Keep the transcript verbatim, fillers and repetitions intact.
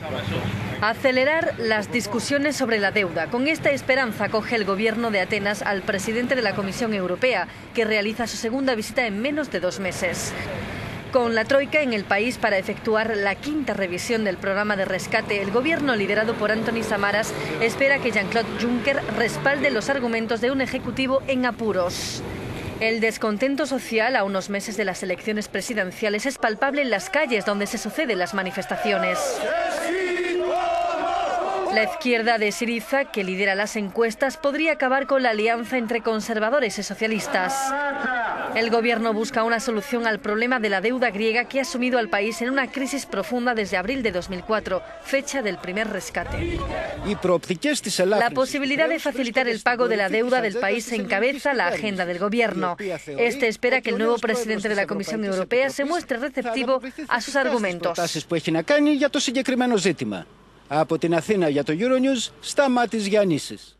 Acelerar las discusiones sobre la deuda. Con esta esperanza acoge el gobierno de Atenas al presidente de la Comisión Europea, que realiza su segunda visita en menos de dos meses. Con la troika en el país para efectuar la quinta revisión del programa de rescate, el gobierno liderado por Antonis Samaras espera que Jean-Claude Juncker respalde los argumentos de un ejecutivo en apuros. El descontento social a unos meses de las elecciones presidenciales es palpable en las calles donde se suceden las manifestaciones. La izquierda de Syriza, que lidera las encuestas, podría acabar con la alianza entre conservadores y socialistas. El gobierno busca una solución al problema de la deuda griega que ha sumido al país en una crisis profunda desde abril de dos mil cuatro, fecha del primer rescate. La posibilidad de facilitar el pago de la deuda del país encabeza la agenda del gobierno. Este espera que el nuevo presidente de la Comisión Europea se muestre receptivo a sus argumentos. Από την Αθήνα για το Euronews, Σταμάτης Γιαννίσης.